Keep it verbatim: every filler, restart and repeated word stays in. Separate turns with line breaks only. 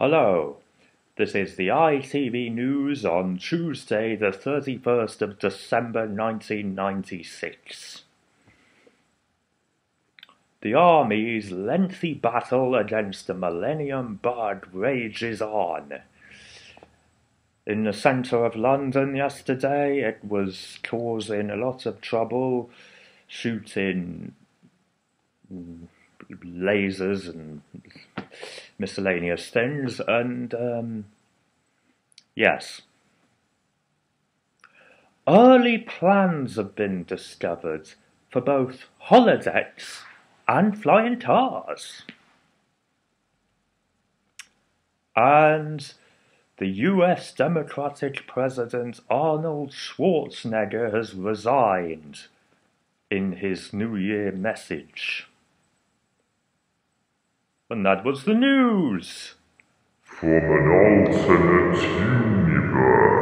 Hello, this is the I T V News on Tuesday, the thirty-first of December nineteen ninety-six. The Army's lengthy battle against the Millennium Bug rages on. In the centre of London yesterday, it was causing a lot of trouble, shooting lasers and miscellaneous things, and um, yes. Early plans have been discovered for both holodecks and flying cars. And the U S Democratic President Arnold Schwarzenegger has resigned in his New Year message. And that was the news.
From an alternate universe.